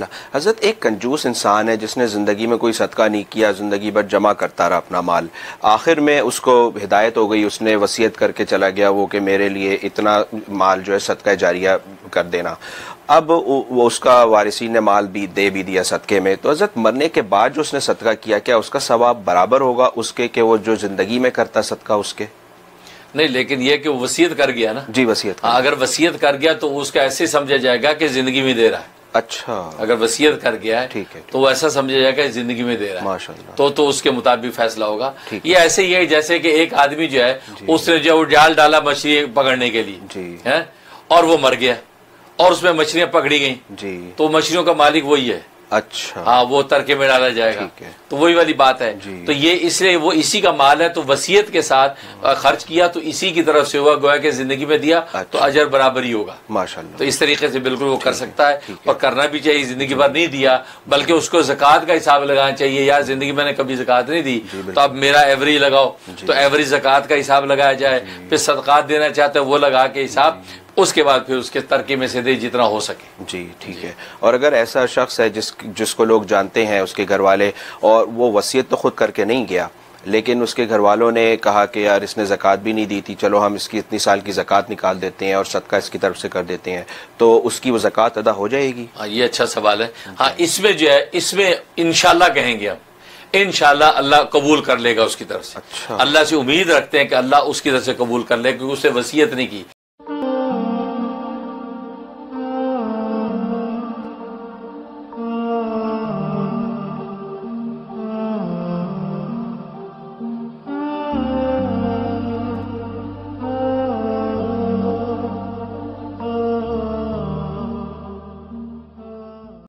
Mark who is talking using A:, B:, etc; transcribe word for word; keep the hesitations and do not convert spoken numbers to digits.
A: اللہ. حضرت ایک کنجوس انسان ہے جس نے زندگی میں کوئی صدقہ نہیں کیا، زندگی بھر جمع کرتا رہا اپنا مال، آخر میں اس کو ہدایت ہو گئی، اس نے وصیت کر کے چلا گیا وہ کہ میرے لیے اتنا مال جو ہے صدقہ جاریہ کر دینا. اب وہ اس کا وارثین نے مال بھی دے بھی دیا صدقے میں، تو حضرت مرنے کے بعد جو اس نے صدقہ کیا کیا اس کا ثواب برابر ہوگا اس کے کہ وہ جو زندگی میں کرتا صدقہ اس کے؟
B: نہیں، لیکن یہ کہ وہ وصیت کر گیا نا.
A: جی وصیت کر.
B: اگر وصیت کر گیا تو اس کا ایسے سمجھا جائے گا کہ زندگی میں دے رہا ہے.
A: اچھا،
B: اگر وصیت کر گیا ہے
A: ٹھیک ہے
B: تو وہ ایسا سمجھا جائے گا کہ زندگی میں دے رہا ہے،
A: ماشاء اللہ،
B: تو تو اس کے مطابق فیصلہ ہوگا.
A: ٹھیک
B: یہ ایسے ہی ہے جیسے کہ ایک آدمی جو ہے اس نے جو جال ڈالا مچھلی پکڑنے کے لیے
A: جی
B: ہے اور وہ مر گیا اور اس میں مچھلیاں پکڑی گئیں،
A: جی
B: تو مچھلیوں کا مالک وہی ہے.
A: اچھا،
B: ہاں، وہ ترکے میں ڈالا جائے گا.
A: ٹھیک ہے.
B: تو وہی والی بات ہے.
A: جی.
B: تو یہ اس لیے وہ اسی کا مال ہے، تو وصیت کے ساتھ خرچ کیا تو اسی کی طرف سے ہوا، گویا کہ زندگی میں دیا تو اجر برابر ہی ہوگا.
A: ماشاء اللہ.
B: تو اس طریقے سے بالکل وہ کر سکتا ہے اور کرنا بھی چاہیے. زندگی بھر نہیں دیا بلکہ اس کو زکوٰۃ کا حساب لگانا چاہیے. یار زندگی میں نے کبھی زکوٰۃ نہیں دی تو اب میرا ایوریج لگاؤ، تو ایوریج زکوٰۃ کا حساب لگایا جائے. پھر صدقات دینا چاہتا ہے وہ لگا کے حساب، اس کے بعد پھر اس کے ترکے میں سے دے جتنا ہو سکے.
A: جی ٹھیک ہے. اور اگر ایسا شخص ہے جس جس کو لوگ جانتے ہیں، اس کے گھر والے، اور وہ وصیت تو خود کر کے نہیں گیا لیکن اس کے گھر والوں نے کہا کہ یار اس نے زکوٰۃ بھی نہیں دی تھی، چلو ہم اس کی اتنی سال کی زکوٰۃ نکال دیتے ہیں اور صدقہ اس کی طرف سے کر دیتے ہیں، تو اس کی وہ زکوٰۃ ادا ہو جائے گی؟
B: ہاں، یہ اچھا سوال ہے. ہاں، اس میں جو ہے اس میں انشاءاللہ کہیں گے ہم، انشاءاللہ اللہ قبول کر لے گا اس کی طرف سے.
A: اچھا،
B: اللہ سے امید رکھتے ہیں کہ اللہ اس کی طرف سے قبول کر لے، کیونکہ اس نے وصیت نہیں کی.